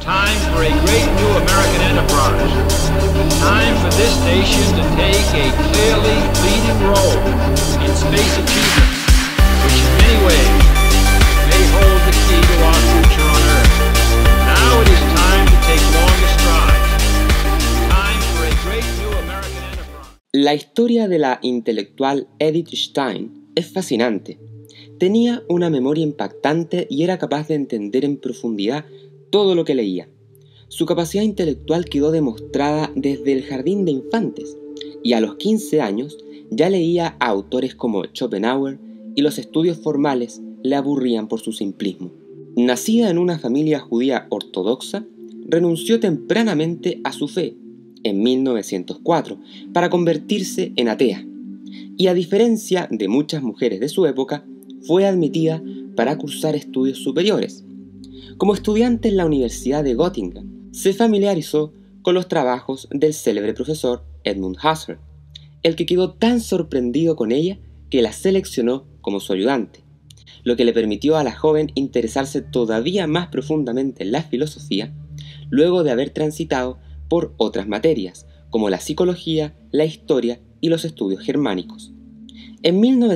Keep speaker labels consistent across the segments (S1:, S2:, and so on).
S1: Time for a great new American enterprise. Time for this nation to take a clearly leading role in space achievement, which in many ways may hold the key to our future on Earth. Now it is time to take longer strides. Time for a great new American enterprise.
S2: La historia de la intelectual Edith Stein es fascinante. Tenía una memoria impactante y era capaz de entender en profundidad todo lo que leía. Su capacidad intelectual quedó demostrada desde el jardín de infantes, y a los 15 años ya leía a autores como Schopenhauer, y los estudios formales le aburrían por su simplismo. Nacida en una familia judía ortodoxa, renunció tempranamente a su fe, en 1904, para convertirse en atea, y a diferencia de muchas mujeres de su época, fue admitida para cursar estudios superiores. Como estudiante en la Universidad de Göttingen, se familiarizó con los trabajos del célebre profesor Edmund Husserl, el que quedó tan sorprendido con ella que la seleccionó como su ayudante, lo que le permitió a la joven interesarse todavía más profundamente en la filosofía, luego de haber transitado por otras materias, como la psicología, la historia y los estudios germánicos. En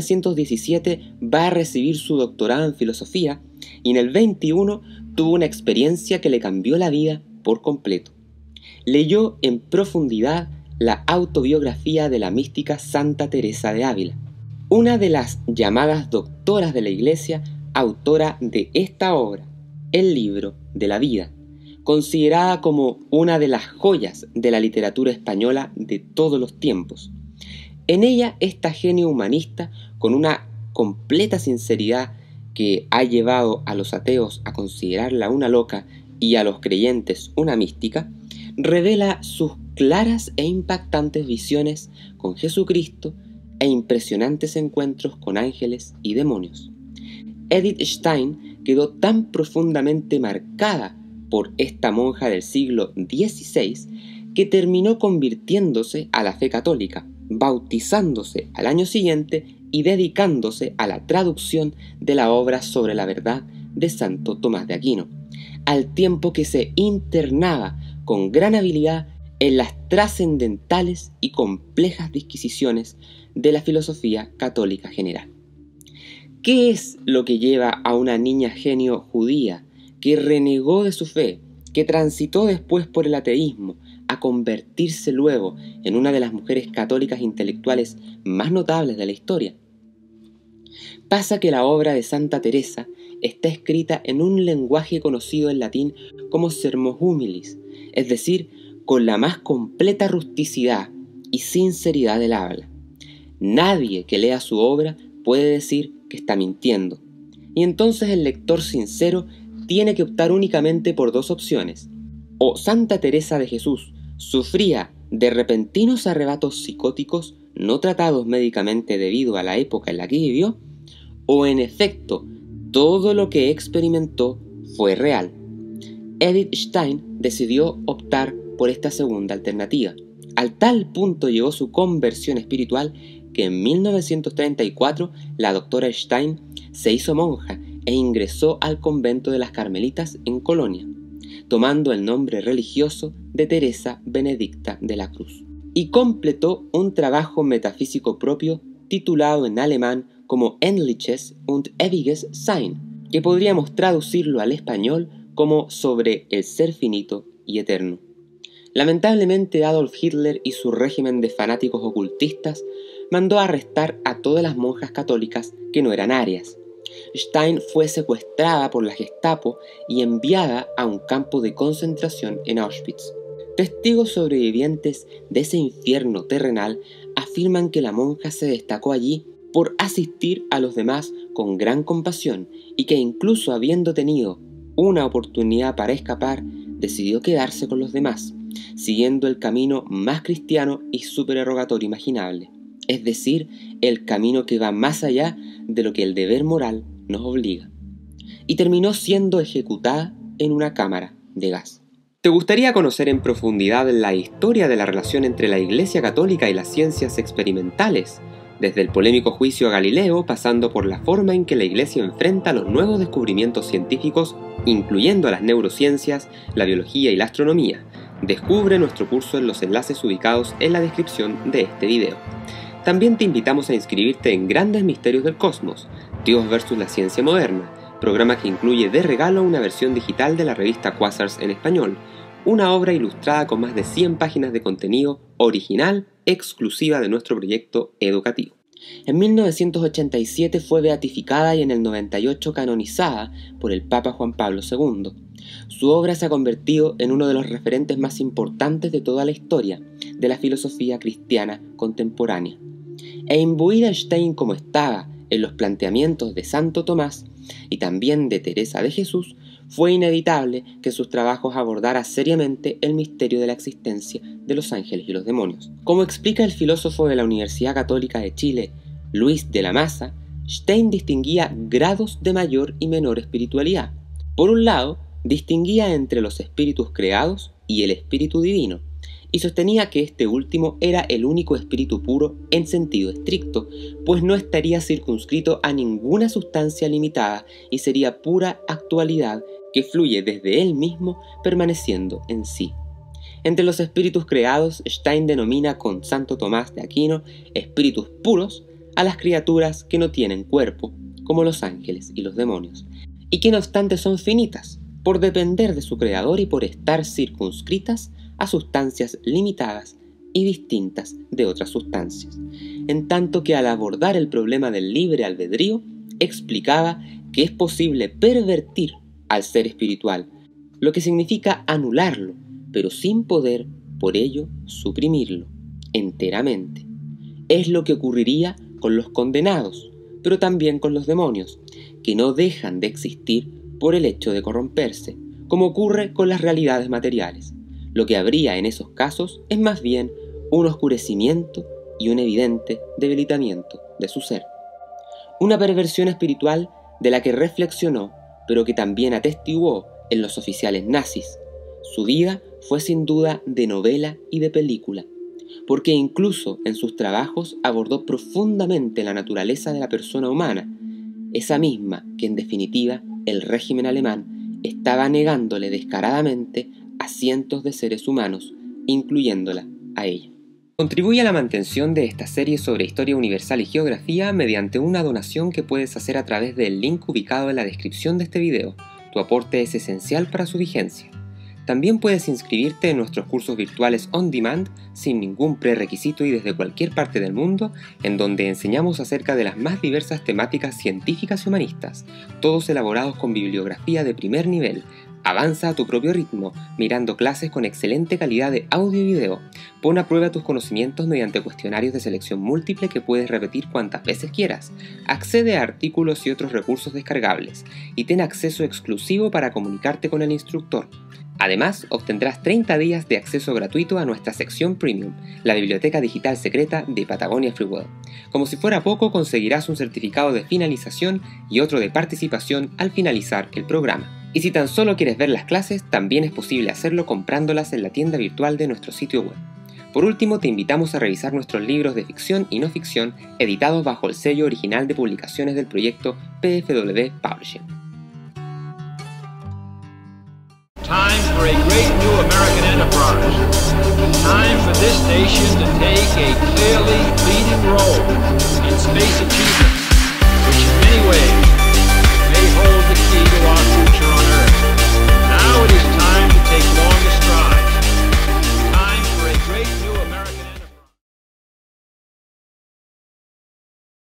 S2: 1917 va a recibir su doctorado en filosofía y en el 21 tuvo una experiencia que le cambió la vida por completo. Leyó en profundidad la autobiografía de la mística Santa Teresa de Ávila, una de las llamadas doctoras de la Iglesia, autora de esta obra, el libro de la vida, considerada como una de las joyas de la literatura española de todos los tiempos. En ella, esta genio humanista, con una completa sinceridad que ha llevado a los ateos a considerarla una loca y a los creyentes una mística, revela sus claras e impactantes visiones con Jesucristo e impresionantes encuentros con ángeles y demonios. Edith Stein quedó tan profundamente marcada por esta monja del siglo XVI que terminó convirtiéndose a la fe católica, bautizándose al año siguiente y dedicándose a la traducción de la obra sobre la verdad de Santo Tomás de Aquino, al tiempo que se internaba con gran habilidad en las trascendentales y complejas disquisiciones de la filosofía católica general. ¿Qué es lo que lleva a una niña genio judía que renegó de su fe, que transitó después por el ateísmo, a convertirse luego en una de las mujeres católicas intelectuales más notables de la historia? Pasa que la obra de Santa Teresa está escrita en un lenguaje conocido en latín como sermos humilis, es decir, con la más completa rusticidad y sinceridad del habla. Nadie que lea su obra puede decir que está mintiendo, y entonces el lector sincero tiene que optar únicamente por dos opciones: o Santa Teresa de Jesús sufría de repentinos arrebatos psicóticos no tratados médicamente debido a la época en la que vivió, o en efecto todo lo que experimentó fue real. Edith Stein decidió optar por esta segunda alternativa. Al tal punto llegó su conversión espiritual que en 1934 la doctora Stein se hizo monja e ingresó al convento de las Carmelitas en Colonia, tomando el nombre religioso de Teresa Benedicta de la Cruz, y completó un trabajo metafísico propio titulado en alemán como Endliches und ewiges Sein, que podríamos traducirlo al español como sobre el ser finito y eterno. Lamentablemente, Adolf Hitler y su régimen de fanáticos ocultistas mandó arrestar a todas las monjas católicas que no eran arias. Stein fue secuestrada por la Gestapo y enviada a un campo de concentración en Auschwitz. Testigos sobrevivientes de ese infierno terrenal afirman que la monja se destacó allí por asistir a los demás con gran compasión y que incluso habiendo tenido una oportunidad para escapar, decidió quedarse con los demás, siguiendo el camino más cristiano y supererogatorio imaginable, es decir, el camino que va más allá de lo que el deber moral nos obliga, y terminó siendo ejecutada en una cámara de gas. ¿Te gustaría conocer en profundidad la historia de la relación entre la Iglesia Católica y las ciencias experimentales, desde el polémico juicio a Galileo, pasando por la forma en que la Iglesia enfrenta los nuevos descubrimientos científicos, incluyendo las neurociencias, la biología y la astronomía. Descubre nuestro curso en los enlaces ubicados en la descripción de este video. También te invitamos a inscribirte en Grandes Misterios del Cosmos, Dios versus la Ciencia Moderna, programa que incluye de regalo una versión digital de la revista Quasars en español, una obra ilustrada con más de 100 páginas de contenido original, exclusiva de nuestro proyecto educativo. En 1987 fue beatificada y en el 98 canonizada por el Papa Juan Pablo II. Su obra se ha convertido en uno de los referentes más importantes de toda la historia de la filosofía cristiana contemporánea. E imbuida Stein como estaba en los planteamientos de Santo Tomás y también de Teresa de Jesús, fue inevitable que sus trabajos abordaran seriamente el misterio de la existencia de los ángeles y los demonios. Como explica el filósofo de la Universidad Católica de Chile, Luis de la Maza, Stein distinguía grados de mayor y menor espiritualidad. Por un lado, distinguía entre los espíritus creados y el espíritu divino, y sostenía que este último era el único espíritu puro en sentido estricto, pues no estaría circunscrito a ninguna sustancia limitada y sería pura actualidad que fluye desde él mismo permaneciendo en sí. Entre los espíritus creados, Stein denomina con Santo Tomás de Aquino espíritus puros a las criaturas que no tienen cuerpo, como los ángeles y los demonios, y que no obstante son finitas, por depender de su creador y por estar circunscritas a sustancias limitadas y distintas de otras sustancias, en tanto que al abordar el problema del libre albedrío, explicaba que es posible pervertir al ser espiritual, lo que significa anularlo, pero sin poder, por ello, suprimirlo enteramente. Es lo que ocurriría con los condenados, pero también con los demonios, que no dejan de existir por el hecho de corromperse, como ocurre con las realidades materiales. Lo que habría en esos casos es más bien un oscurecimiento y un evidente debilitamiento de su ser. Una perversión espiritual de la que reflexionó, pero que también atestiguó en los oficiales nazis. Su vida fue sin duda de novela y de película, porque incluso en sus trabajos abordó profundamente la naturaleza de la persona humana, esa misma que en definitiva el régimen alemán estaba negándole descaradamente a cientos de seres humanos, incluyéndola a ella. Contribuye a la mantención de esta serie sobre historia universal y geografía mediante una donación que puedes hacer a través del link ubicado en la descripción de este video. Tu aporte es esencial para su vigencia. También puedes inscribirte en nuestros cursos virtuales on demand sin ningún prerequisito y desde cualquier parte del mundo, en donde enseñamos acerca de las más diversas temáticas científicas y humanistas, todos elaborados con bibliografía de primer nivel. Avanza a tu propio ritmo, mirando clases con excelente calidad de audio y video. Pon a prueba tus conocimientos mediante cuestionarios de selección múltiple que puedes repetir cuantas veces quieras. Accede a artículos y otros recursos descargables, y ten acceso exclusivo para comunicarte con el instructor. Además, obtendrás 30 días de acceso gratuito a nuestra sección Premium, la biblioteca digital secreta de Patagonia Free Web. Como si fuera poco, conseguirás un certificado de finalización y otro de participación al finalizar el programa. Y si tan solo quieres ver las clases, también es posible hacerlo comprándolas en la tienda virtual de nuestro sitio web. Por último, te invitamos a revisar nuestros libros de ficción y no ficción editados bajo el sello original de publicaciones del proyecto PFW Publishing.
S1: Time for a great new American enterprise. Time for this nation to take a clearly leading role in space achievement, which in many ways